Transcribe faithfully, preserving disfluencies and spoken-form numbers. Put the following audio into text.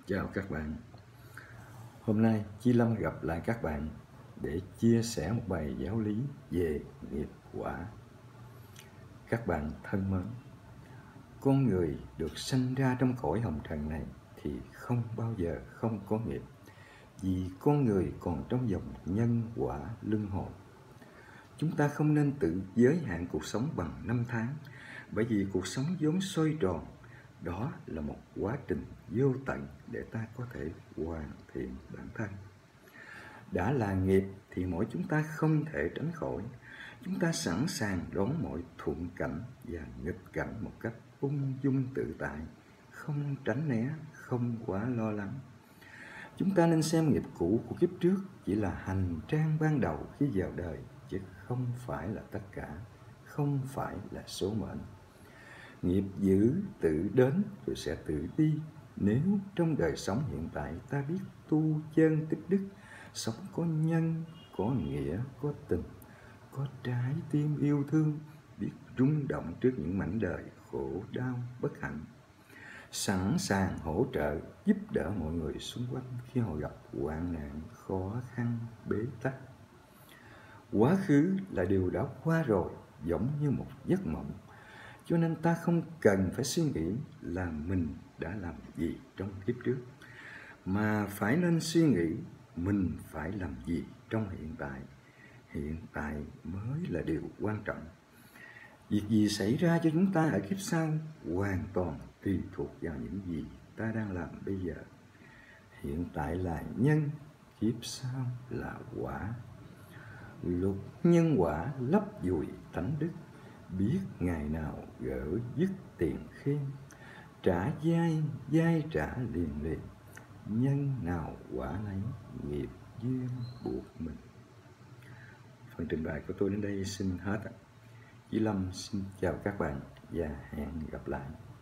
Chào các bạn. Hôm nay Chi Lâm gặp lại các bạn để chia sẻ một bài giáo lý về nghiệp quả. Các bạn thân mến, con người được sinh ra trong cõi hồng trần này thì không bao giờ không có nghiệp, vì con người còn trong dòng nhân quả luân hồi. Chúng ta không nên tự giới hạn cuộc sống bằng năm tháng, bởi vì cuộc sống vốn xoay tròn. Đó là một quá trình vô tận để ta có thể hoàn thiện bản thân. Đã là nghiệp thì mỗi chúng ta không thể tránh khỏi. Chúng ta sẵn sàng đón mọi thuận cảnh và nghịch cảnh một cách ung dung tự tại, không tránh né, không quá lo lắng. Chúng ta nên xem nghiệp cũ của kiếp trước chỉ là hành trang ban đầu khi vào đời, chứ không phải là tất cả, không phải là số mệnh. Nghiệp dữ tự đến rồi sẽ tự đi. Nếu trong đời sống hiện tại ta biết tu chân tích đức, sống có nhân, có nghĩa, có tình, có trái tim yêu thương, biết rung động trước những mảnh đời khổ đau bất hạnh, sẵn sàng hỗ trợ giúp đỡ mọi người xung quanh khi họ gặp hoạn nạn, khó khăn, bế tắc. Quá khứ là điều đã qua rồi, giống như một giấc mộng, cho nên ta không cần phải suy nghĩ là mình đã làm gì trong kiếp trước, mà phải nên suy nghĩ mình phải làm gì trong hiện tại. Hiện tại mới là điều quan trọng. Việc gì xảy ra cho chúng ta ở kiếp sau hoàn toàn tùy thuộc vào những gì ta đang làm bây giờ. Hiện tại là nhân, kiếp sau là quả. Luật nhân quả lấp dùi tánh đức, biết ngày nào gỡ dứt tiền khiên. Trả dai, dai trả liền liền, nhân nào quả nấy, nghiệp duyên buộc mình. Phần trình bày của tôi đến đây xin hết. Chi Lâm xin chào các bạn và hẹn gặp lại.